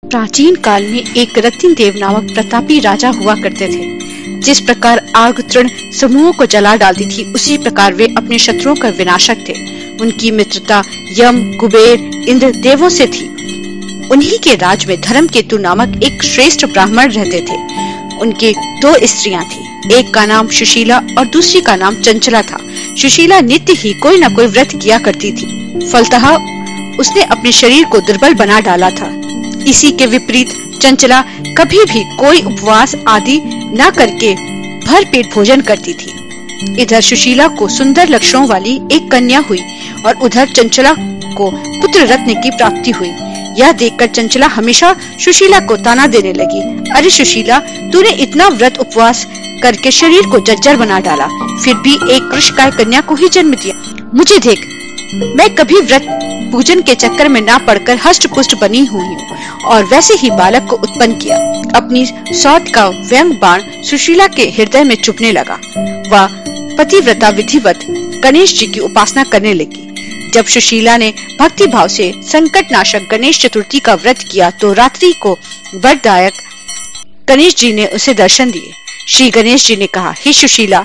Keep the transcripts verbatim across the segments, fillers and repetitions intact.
प्राचीन काल में एक रतिन देव नामक प्रतापी राजा हुआ करते थे। जिस प्रकार आग तृण समूहों को जला डालती थी, उसी प्रकार वे अपने शत्रुओं का विनाशक थे। उनकी मित्रता यम, कुबेर, इंद्र देवों से थी। उन्हीं के राज में धर्मकेतु नामक एक श्रेष्ठ ब्राह्मण रहते थे। उनके दो स्त्रियां थी, एक का नाम सुशीला और दूसरी का नाम चंचला था। सुशीला नित्य ही कोई न कोई व्रत किया करती थी, फलतः उसने अपने शरीर को दुर्बल बना डाला था। इसी के विपरीत चंचला कभी भी कोई उपवास आदि न करके भर पेट भोजन करती थी। इधर सुशीला को सुंदर लक्षणों वाली एक कन्या हुई और उधर चंचला को पुत्र रत्न की प्राप्ति हुई। यह देखकर चंचला हमेशा सुशीला को ताना देने लगी, अरे सुशीला, तूने इतना व्रत उपवास करके शरीर को जर्जर बना डाला, फिर भी एक कृषकाय कन्या को ही जन्म दिया। मुझे देख, मैं कभी व्रत पूजन के चक्कर में ना पड़कर हष्ट पुष्ट बनी हुई हूँ और वैसे ही बालक को उत्पन्न किया। अपनी सौत का व्यंग बाण सुशीला के हृदय में चुभने लगा। वह पतिव्रता विधिवत गणेश जी की उपासना करने लगी। जब सुशीला ने भक्ति भाव से संकट नाशक गणेश चतुर्थी का व्रत किया तो रात्रि को वरदायक गणेश जी ने उसे दर्शन दिए। श्री गणेश जी ने कहा, हे सुशीला,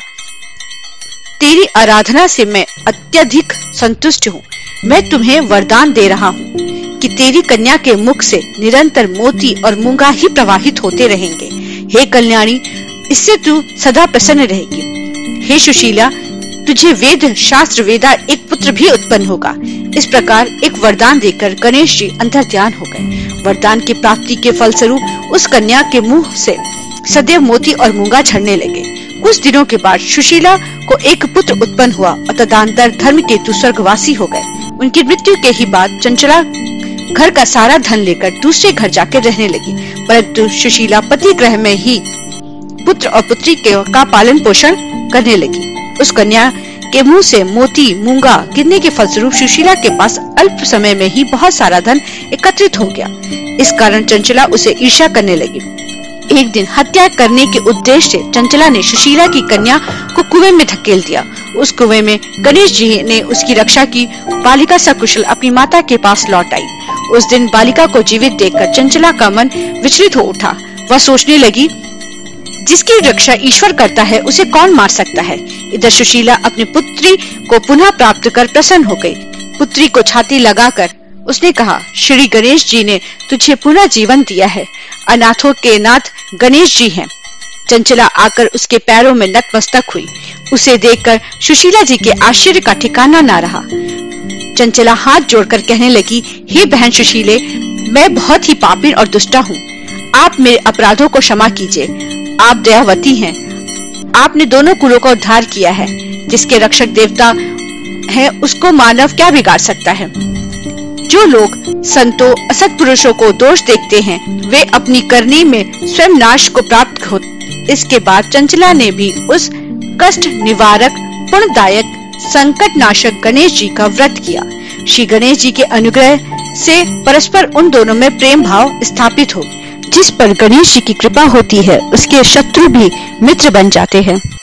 तेरी आराधना से मैं अत्यधिक संतुष्ट हूँ। मैं तुम्हें वरदान दे रहा हूँ कि तेरी कन्या के मुख से निरंतर मोती और मूंगा ही प्रवाहित होते रहेंगे। हे कल्याणी, इससे तू सदा प्रसन्न रहेगी। हे सुशीला, तुझे वेद शास्त्र वेदा एक पुत्र भी उत्पन्न होगा। इस प्रकार एक वरदान देकर गणेश जी अंतर्ध्यान हो गए। वरदान की प्राप्ति के फलस्वरूप उस कन्या के मुंह से सदैव मोती और मूंगा झड़ने लगे। कुछ दिनों के बाद सुशीला को एक पुत्र उत्पन्न हुआ और तदंतर धर्मकेतु स्वर्गवासी हो गए। उनकी मृत्यु के ही बाद चंचला घर का सारा धन लेकर दूसरे घर जाकर रहने लगी, परंतु सुशीला पति गृह में ही पुत्र और पुत्री के का पालन पोषण करने लगी। उस कन्या के मुंह से मोती मूंगा गिरने के फलस्वरूप सुशीला के पास अल्प समय में ही बहुत सारा धन एकत्रित हो गया। इस कारण चंचला उसे ईर्ष्या करने लगी। एक दिन हत्या करने के उद्देश्य से चंचला ने सुशीला की कन्या को कुएं में धकेल दिया। उस कुएं में गणेश जी ने उसकी रक्षा की। बालिका सकुशल अपनी माता के पास लौट आई। उस दिन बालिका को जीवित देखकर चंचला का मन विचलित हो उठा। वह सोचने लगी, जिसकी रक्षा ईश्वर करता है उसे कौन मार सकता है। इधर सुशीला अपनी पुत्री को पुनः प्राप्त कर प्रसन्न हो गई। पुत्री को छाती लगाकर उसने कहा, श्री गणेश जी ने तुझे पुनः जीवन दिया है। अनाथों के नाथ गणेश जी हैं। चंचला आकर उसके पैरों में नतमस्तक हुई। उसे देखकर सुशीला जी के आश्चर्य का ठिकाना ना रहा। चंचला हाथ जोड़कर कहने लगी, हे बहन सुशीले, मैं बहुत ही पापी और दुष्टा हूँ। आप मेरे अपराधों को क्षमा कीजिए। आप दयावती हैं। आपने दोनों कुलों का उद्धार किया है। जिसके रक्षक देवता है उसको मानव क्या बिगाड़ सकता है। जो लोग संतों असत पुरुषों को दोष देखते हैं वे अपनी करनी में स्वयं नाश को प्राप्त हो। इसके बाद चंचला ने भी उस कष्ट निवारक पुण्यदायक संकट नाशक गणेश जी का व्रत किया। श्री गणेश जी के अनुग्रह से परस्पर उन दोनों में प्रेम भाव स्थापित हो। जिस पर गणेश जी की कृपा होती है उसके शत्रु भी मित्र बन जाते हैं।